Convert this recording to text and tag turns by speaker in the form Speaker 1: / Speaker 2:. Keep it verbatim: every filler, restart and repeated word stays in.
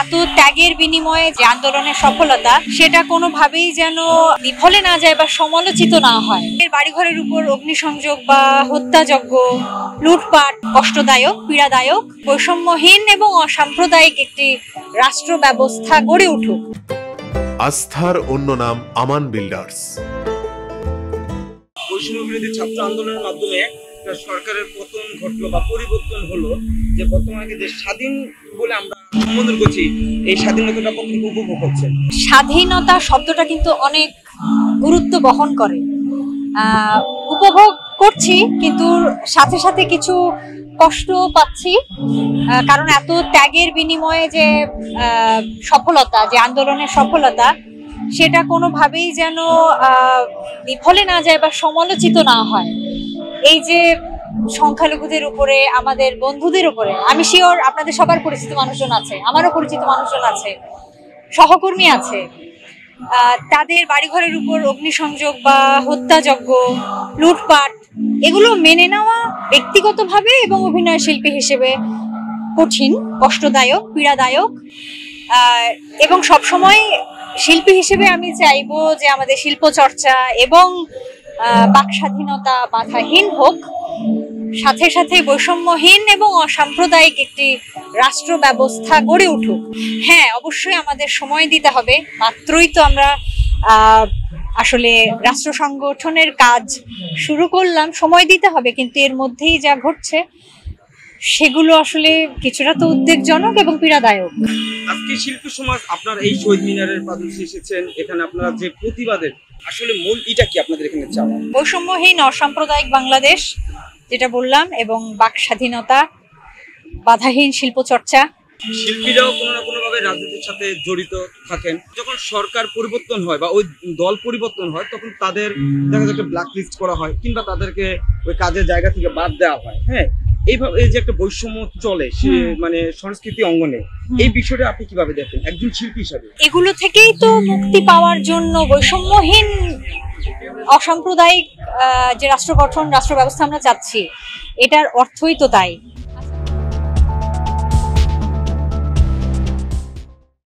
Speaker 1: এত ত্যাগের বিনিময়ে যে আন্দোলনের সফলতা সেটা কোনোভাবেই যেন বিফলে না যায় বা সমালোচিত না হয়। বাড়িঘরের উপর অগ্নিসংযোগ বা হত্যাযজ্ঞ, লুটপাট কষ্টদায়ক, পীড়াদায়ক, বৈষম্যহীন এবং অসাম্প্রদায়িক একটি রাষ্ট্র ব্যবস্থা গড়ে উঠুক।
Speaker 2: আস্থার অন্য নাম আমান বিল্ডার্স।
Speaker 3: বৈষম্য বিরোধী ছাত্র আন্দোলনের মাধ্যমে সরকারের পতন ঘটলো বা পরিবর্তন হলো, যে বর্তমানে যে স্বাধীন বলে আমরা সম্বোধন করছি, এই স্বাধীনতাটা কতটুকু উপভোগ করছে?
Speaker 1: স্বাধীনতা শব্দটা কিন্তু অনেক গুরুত্ব বহন করে। আহ উপভোগ করছি, কিন্তু সাথে সাথে কিছু কষ্ট পাচ্ছি, কারণ এত ত্যাগের বিনিময়ে যে সফলতা, যে আন্দোলনের সফলতা, সেটা কোনোভাবেই যেন বিফলে না যায় বা সমালোচিত না হয়। এই যে সংখ্যালঘুদের উপরে, আমাদের বন্ধুদের উপরে, আমি শিওর আপনাদের সবার পরিচিত মানুষজন আছে, আমারও পরিচিত মানুষজন আছে, সহকর্মী আছে, তাদের বাড়িঘরের উপর অগ্নিসংযোগ বা হত্যাযজ্ঞ, লুটপাট, এগুলো মেনে নেওয়া ব্যক্তিগতভাবে এবং অভিনয় শিল্পী হিসেবে কঠিন, কষ্টদায়ক, পীড়াদায়ক। এবং সবসময় শিল্পী হিসেবে আমি চাইবো যে আমাদের শিল্প চর্চা এবং বাক স্বাধীনতা বাধাহীন হোক, সাথে সাথে বৈষম্যহীন এবং অসাম্প্রদায়িক একটি রাষ্ট্র ব্যবস্থা গড়ে উঠুক। হ্যাঁ, অবশ্যই আমাদের সময় দিতে হবে, মাত্রই তো আমরা আহ আসলে রাষ্ট্র সংগঠনের কাজ শুরু করলাম, সময় দিতে হবে, কিন্তু এর মধ্যেই যা ঘটছে সেগুলো আসলে কিছুটা তো উদ্বেগজনক এবং পীড়াদায়ক।
Speaker 3: আজকে শিল্পী সমাজ আপনার এই শহীদ মিনারের পাদদেশে এসেছেন, এখানে আপনারা যে প্রতিবাদের আসলে মূল এটা কি আপনাদের এখানে চাওয়া?
Speaker 1: বৈষম্যহীন অসাম্প্রদায়িক বাংলাদেশ, যেটা বললাম, এবং বাক স্বাধীনতা, বাধাহীন শিল্প চর্চা।
Speaker 3: শিল্পীরাও কোনো না কোনো ভাবে রাজনীতির সাথে জড়িত থাকেন। যখন সরকার পরিবর্তন হয় বা ওই দল পরিবর্তন হয়, তখন তাদের দেখা যাচ্ছে ব্ল্যাক লিস্ট করা হয়, কিংবা তাদেরকে ওই কাজের জায়গা থেকে বাদ দেওয়া হয়। হ্যাঁ, এইভাবে এই যে একটা বৈষম্য চলে সে মানে সংস্কৃতি অঙ্গনে, এই বিষয়টা আপনি কিভাবে দেখেন একজন শিল্পী হিসাবে?
Speaker 1: এগুলো থেকেই তো মুক্তি পাওয়ার জন্য বৈষম্যহীন অসাম্প্রদায়িক যে রাষ্ট্র গঠন, রাষ্ট্র ব্যবস্থা আমরা চাচ্ছি, এটার অর্থই তো তাই।